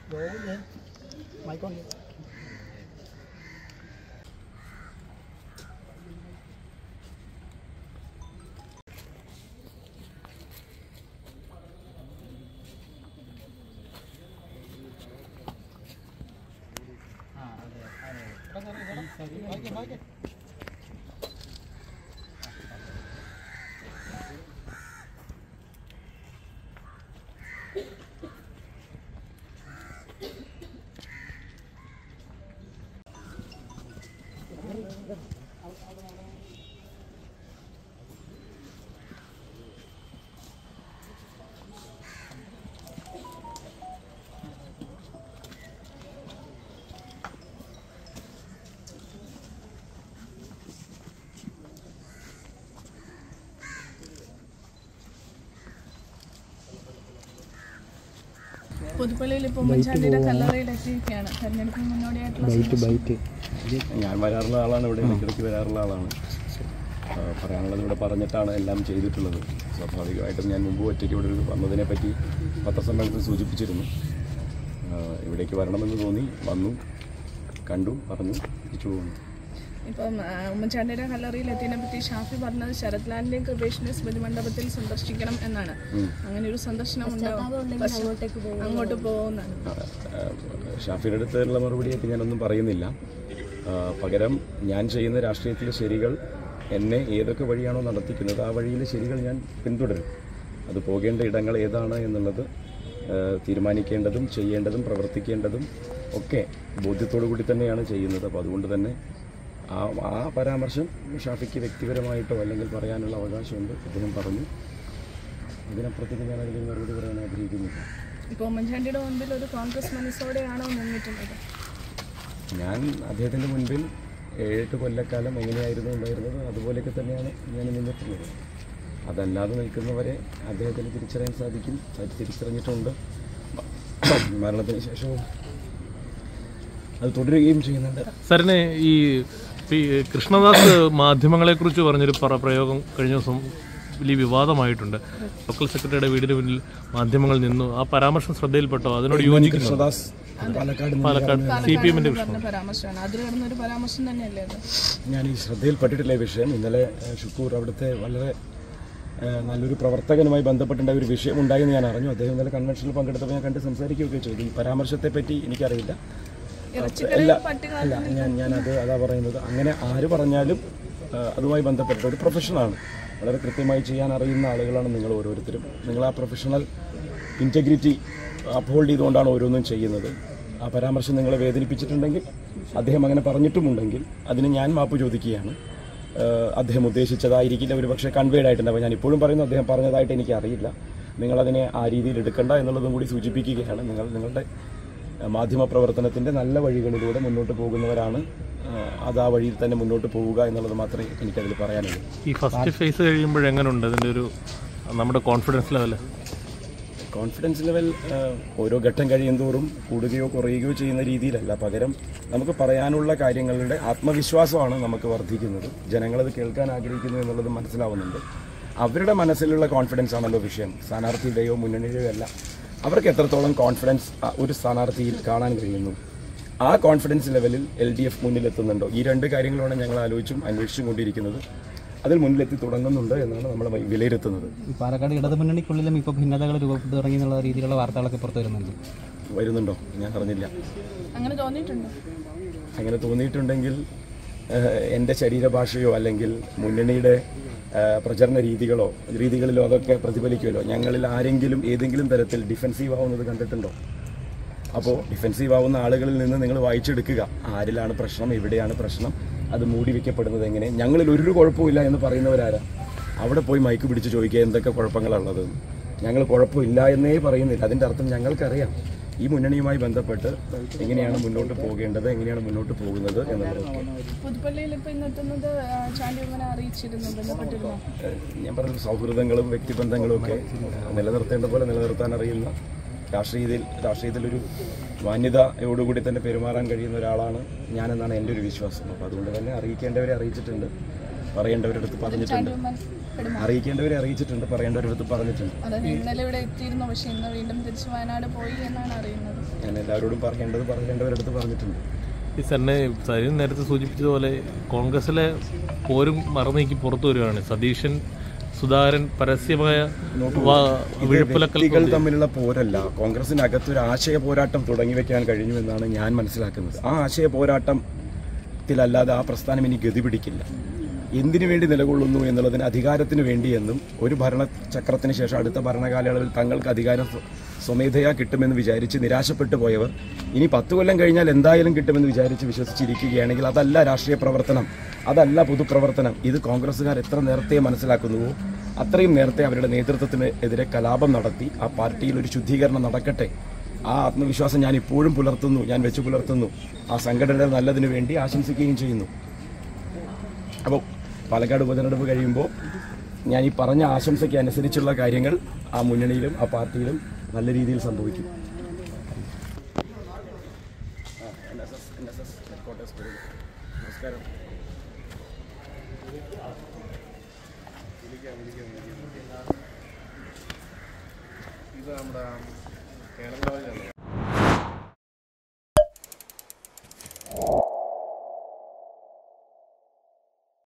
പുതുപ്പള്ളിയിൽ ഇപ്പോൾ ഉമ്മൻചാണ്ടിയുടെ കല്ലറയിലെത്തിയിരിക്കുകയാണ്. തെരഞ്ഞെടുപ്പിന് മുന്നോടിയായിട്ടുള്ള ഞാൻ വരാറുള്ള ആളാണ്, ഇവിടെ ഇടയ്ക്കിടയ്ക്ക് വരാറുള്ള ആളാണ്. പറയാനുള്ളത് ഇവിടെ പറഞ്ഞിട്ടാണ് എല്ലാം ചെയ്തിട്ടുള്ളത്. സ്വാഭാവികമായിട്ടും ഞാൻ മുമ്പ് ഒറ്റയ്ക്ക് ഇവിടെ വന്നതിനെ പറ്റി പത്രസമ്മേളനത്തിൽ സൂചിപ്പിച്ചിരുന്നു. ഇവിടേക്ക് വരണമെന്ന് തോന്നി, വന്നു, കണ്ടു, പറഞ്ഞു, തിരിച്ചു പോകുന്നു. ഇപ്പം ഉമ്മൻചാണ്ടിയുടെ കല്ലറയിലെത്തിയതിനെ പറ്റി ഷാഫി പറഞ്ഞത് ശരത്ലാലിന്റെയും കൃപേഷിന്റെയും സ്മൃതി മണ്ഡപത്തിൽ സന്ദർശിക്കണം എന്നാണ്. അങ്ങനെ ഒരു സന്ദർശനം അങ്ങോട്ട് പോകുന്നതാണ്. ഷാഫിയുടെ അടുത്തുള്ള മറുപടിയായിട്ട് ഞാനൊന്നും പറയുന്നില്ല. പകരം ഞാൻ ചെയ്യുന്ന രാഷ്ട്രീയത്തിലെ ശരികൾ എന്നെ ഏതൊക്കെ വഴിയാണോ നടത്തിക്കുന്നത് ആ വഴിയിലെ ശരികൾ ഞാൻ പിന്തുടരും. അത് പോകേണ്ട ഇടങ്ങൾ ഏതാണ് എന്നുള്ളത് തീരുമാനിക്കേണ്ടതും ചെയ്യേണ്ടതും പ്രവർത്തിക്കേണ്ടതും ഒക്കെ ബോധ്യത്തോടു കൂടി തന്നെയാണ് ചെയ്യുന്നത്. അപ്പോൾ അതുകൊണ്ട് തന്നെ ആ പരാമർശം ഷാഫിക്ക് വ്യക്തിപരമായിട്ടോ അല്ലെങ്കിൽ പറയാനുള്ള അവകാശമുണ്ട്. അദ്ദേഹം പറഞ്ഞു. ഇതിനപ്പുറത്തേക്ക് ഞാൻ അതിൽ മറുപടി പറയാൻ ആഗ്രഹിക്കുന്നില്ല. ഇപ്പോൾ ഉമ്മൻചാണ്ടിയുടെ മുൻപിൽ ഒരു കോൺഗ്രസ് മനസ്സോടെയാണോ നിന്നിട്ടുള്ളത്? ഞാൻ അദ്ദേഹത്തിൻ്റെ മുൻപിൽ 7 കൊല്ലക്കാലം എങ്ങനെയായിരുന്നു ഉണ്ടായിരുന്നത് അതുപോലെയൊക്കെ തന്നെയാണ് ഞാൻ നിന്നിട്ടുള്ളത്. അതല്ലാതെ നിൽക്കുന്നവരെ അദ്ദേഹത്തിന് തിരിച്ചറിയാൻ സാധിക്കും. തിരിച്ചറിഞ്ഞിട്ടുണ്ട്. മരണത്തിന് ശേഷവും അത് തുടരുകയും ചെയ്യുന്നുണ്ട്. സാറിന് ഈ കൃഷ്ണദാസ് മാധ്യമങ്ങളെക്കുറിച്ച് പറഞ്ഞൊരു പ്രയോഗം കഴിഞ്ഞ ദിവസം വലിയ വിവാദമായിട്ടുണ്ട്. ലോക്കൽ സെക്രട്ടറിയുടെ വീടിന് മുന്നിൽ മാധ്യമങ്ങൾ നിന്നു. ആ പരാമർശം ശ്രദ്ധയിൽപ്പെട്ടോ? അതിനോട് യോജിക്കുന്നു? കൃഷ്ണദാസ് പാലക്കാട് CPM-ന്റെ പരാമർശം തന്നെയല്ലേ? ഞാൻ ഈ ശ്രദ്ധയിൽപ്പെട്ടിട്ടില്ല ഈ വിഷയം. ഇന്നലെ ഷുക്കൂർ അവിടുത്തെ വളരെ നല്ലൊരു പ്രവർത്തകനുമായി ബന്ധപ്പെട്ടുണ്ടായ ഒരു വിഷയം ഉണ്ടായെന്ന് ഞാൻ അറിഞ്ഞു. അദ്ദേഹം ഇന്നലെ കൺവെൻഷനിൽ പങ്കെടുത്തപ്പോൾ ഞാൻ കണ്ട് സംസാരിക്കുകയൊക്കെ ചെയ്തു. ഈ പരാമർശത്തെ പറ്റി എനിക്കറിയില്ല. അല്ല ഞാനത് അതാ പറയുന്നത്. അങ്ങനെ ആര് പറഞ്ഞാലും അതുമായി ബന്ധപ്പെട്ട ഒരു പ്രൊഫഷനാണ്. വളരെ കൃത്യമായി ചെയ്യാൻ അറിയുന്ന ആളുകളാണ് നിങ്ങൾ ഓരോരുത്തരും. നിങ്ങൾ ആ പ്രൊഫഷണൽ ഇൻറ്റഗ്രിറ്റി അപ്ഹോൾഡ് ചെയ്തുകൊണ്ടാണ് ഓരോന്നും ചെയ്യുന്നത്. ആ പരാമർശം നിങ്ങളെ വേദനിപ്പിച്ചിട്ടുണ്ടെങ്കിൽ, അദ്ദേഹം അങ്ങനെ പറഞ്ഞിട്ടുമുണ്ടെങ്കിൽ അതിന് ഞാൻ മാപ്പ് ചോദിക്കുകയാണ്. അദ്ദേഹം ഉദ്ദേശിച്ചതായിരിക്കില്ല, ഒരു പക്ഷേ കൺവേഡ് ആയിട്ടുണ്ടാവും. ഞാൻ ഇപ്പോഴും പറയുന്നു അദ്ദേഹം പറഞ്ഞതായിട്ട് എനിക്ക് അറിയില്ല. നിങ്ങളതിനെ ആ രീതിയിൽ എടുക്കണ്ട എന്നുള്ളതും കൂടി സൂചിപ്പിക്കുകയാണ്. നിങ്ങളുടെ മാധ്യമപ്രവർത്തനത്തിൻ്റെ നല്ല വഴികളിലൂടെ മുന്നോട്ട് പോകുന്നവരാണ്. അത് ആ വഴിയിൽ തന്നെ മുന്നോട്ട് പോവുക എന്നുള്ളത് മാത്രമേ എനിക്കതിൽ പറയാനുള്ളൂ. ഈ ഫസ്റ്റ് ഫേസ് കഴിയുമ്പോഴെങ്ങനെയുണ്ട് അതിൻ്റെ ഒരു നമ്മുടെ കോൺഫിഡൻസ് ലെവൽ? കോൺഫിഡൻസ് ലെവൽ ഓരോ ഘട്ടം കഴിയുന്തോറും കൂടുകയോ കുറയുകയോ ചെയ്യുന്ന രീതിയിലല്ല. പകരം നമുക്ക് പറയാനുള്ള കാര്യങ്ങളുടെ ആത്മവിശ്വാസമാണ് നമുക്ക് വർദ്ധിക്കുന്നത്. ജനങ്ങളത് കേൾക്കാൻ ആഗ്രഹിക്കുന്നു എന്നുള്ളത് മനസ്സിലാവുന്നുണ്ട്. അവരുടെ മനസ്സിലുള്ള കോൺഫിഡൻസ് ആണല്ലോ വിഷയം. സ്ഥാനാർത്ഥിയുടെയോ മുന്നണിയുടെയോ അല്ല. അവർക്ക് എത്രത്തോളം കോൺഫിഡൻസ് ഒരു സ്ഥാനാർത്ഥിയിൽ കാണാൻ കഴിയുന്നു, ആ കോൺഫിഡൻസ് ലെവലിൽ LDF മുന്നിലെത്തുന്നുണ്ടോ? ഈ 2 കാര്യങ്ങളാണ് ഞങ്ങൾ അന്വേഷിച്ചും കൊണ്ടിരിക്കുന്നത്. അതിൽ മുന്നിലെത്തി തുടങ്ങുന്നുണ്ട് എന്നാണ് നമ്മൾ വിലയിരുത്തുന്നത്. പാലക്കാട് ഇടതുമുന്നണിക്കുള്ളിലും ഇപ്പോൾ ഭിന്നതകൾ രൂപപ്പെട്ടു തുടങ്ങി എന്നുള്ള രീതിയിലുള്ള വാർത്തകളൊക്കെ പുറത്തു വരുന്നുണ്ടോ? ഞാൻ അറിഞ്ഞില്ല. അങ്ങനെ തോന്നിയിട്ടുണ്ടെങ്കിൽ എൻ്റെ ശരീരഭാഷയോ അല്ലെങ്കിൽ മുന്നണിയുടെ പ്രചരണ രീതികളിലോ അതൊക്കെ പ്രതിഫലിക്കുമല്ലോ. ഞങ്ങളിൽ ആരെങ്കിലും ഏതെങ്കിലും തരത്തിൽ ഡിഫെൻസീവ് ആവുന്നത് കണ്ടിട്ടുണ്ടോ? അപ്പോൾ ഡിഫെൻസീവ് ആവുന്ന ആളുകളിൽ നിന്ന് നിങ്ങൾ വായിച്ചെടുക്കുക. ആരിലാണ് പ്രശ്നം, എവിടെയാണ് പ്രശ്നം, അത് മൂടി വയ്ക്കപ്പെടുന്നത് എങ്ങനെ? ഞങ്ങളിൽ ഒരു കുഴപ്പമില്ല എന്ന് പറയുന്നവരാരാ? അവിടെ പോയി മൈക്ക് പിടിച്ച് ചോദിക്കുക എന്തൊക്കെ കുഴപ്പങ്ങളുള്ളത്. ഞങ്ങൾ കുഴപ്പമില്ല എന്നേ പറയുന്നില്ല. അതിൻ്റെ അർത്ഥം ഞങ്ങൾക്കറിയാം ഈ മുന്നണിയുമായി ബന്ധപ്പെട്ട് എങ്ങനെയാണ് മുന്നോട്ട് പോകേണ്ടത്, എങ്ങനെയാണ് മുന്നോട്ട് പോകുന്നത് എന്നുള്ളതൊക്കെ. ഞാൻ പറഞ്ഞ സൗഹൃദങ്ങളും വ്യക്തിബന്ധങ്ങളും ഒക്കെ നിലനിർത്തേണ്ട പോലെ നിലനിർത്താൻ അറിയുന്ന രാഷ്ട്രീയത്തിലൊരു മാന്യതയോടുകൂടി തന്നെ പെരുമാറാൻ കഴിയുന്ന ഒരാളാണ് ഞാനെന്നാണ് എൻ്റെ ഒരു വിശ്വാസം. അപ്പോൾ അതുകൊണ്ട് തന്നെ അറിയിക്കേണ്ടവരെ അറിയിച്ചിട്ടുണ്ട്. പറയേണ്ടവരടുത്ത് പറഞ്ഞിട്ടുണ്ട്, അറിയിക്കേണ്ടവരെ അറിയിച്ചിട്ടുണ്ട്, പറയേണ്ടവരടുത്ത് പറഞ്ഞിട്ടുണ്ട്. ഇന്നലെ ഇവിടെ എത്തിയിരുന്നു, പക്ഷെ ഇന്ന് വീണ്ടും തിരിച്ച് വയനാട് പോയി എന്നാണ് അറിയുന്നത്. ഞാൻ എല്ലാവരോടും പറയേണ്ടവരടുത്ത് പറഞ്ഞിട്ടുണ്ട്. ഈ സരിൻ നേരത്തെ സൂചിപ്പിച്ചതുപോലെ കോൺഗ്രസിലെ പോരും മറന്നീക്കി പുറത്തു വരികയാണ്. സതീശൻ, സുധാകരൻ പരസ്യമായ വ്യക്തികൾ തമ്മിലുള്ള പോരല്ല, കോൺഗ്രസിനകത്തൊരു ആശയ പോരാട്ടം തുടങ്ങി വെക്കാൻ കഴിഞ്ഞു എന്നാണ് ഞാൻ മനസ്സിലാക്കുന്നത്. ആ ആശയ പോരാട്ടത്തിലല്ലാതെ ആ പ്രസ്ഥാനം ഇനി ഗതി പിടിക്കില്ല. എന്തിനു വേണ്ടി നിലകൊള്ളുന്നു എന്നുള്ളതിന് അധികാരത്തിന് വേണ്ടിയെന്നും ഒരു ഭരണചക്രത്തിന് ശേഷം അടുത്ത ഭരണകാലയളവിൽ തങ്ങൾക്ക് അധികാരം സ്വമേധയാ കിട്ടുമെന്ന് വിചാരിച്ച് നിരാശപ്പെട്ടു പോയവർ ഇനി 10 കൊല്ലം കഴിഞ്ഞാൽ എന്തായാലും കിട്ടുമെന്ന് വിചാരിച്ച് വിശ്വസിച്ചിരിക്കുകയാണെങ്കിൽ അതല്ല രാഷ്ട്രീയ പ്രവർത്തനം, അതല്ല പൊതുപ്രവർത്തനം. ഇത് കോൺഗ്രസ്സുകാർ എത്ര നേരത്തെ മനസ്സിലാക്കുന്നുവോ അത്രയും നേരത്തെ അവരുടെ നേതൃത്വത്തിന് എതിരെ കലാപം നടത്തി ആ പാർട്ടിയിൽ ഒരു ശുദ്ധീകരണം നടക്കട്ടെ. ആ ആത്മവിശ്വാസം ഞാൻ ഇപ്പോഴും പുലർത്തുന്നു, ഞാൻ വെച്ചു പുലർത്തുന്നു. ആ സംഘടനയുടെ നല്ലതിനു വേണ്ടി ആശംസിക്കുകയും ചെയ്യുന്നു. അപ്പോൾ പാലക്കാട് ഉപതെരഞ്ഞെടുപ്പ് കഴിയുമ്പോൾ ഞാൻ ഈ പറഞ്ഞ ആശംസയ്ക്ക് അനുസരിച്ചുള്ള കാര്യങ്ങൾ ആ മുന്നണിയിലും ആ പാർട്ടിയിലും നല്ല രീതിയിൽ സംഭവിക്കും. നമസ്കാരം. ഇത് നമ്മുടെ കേരള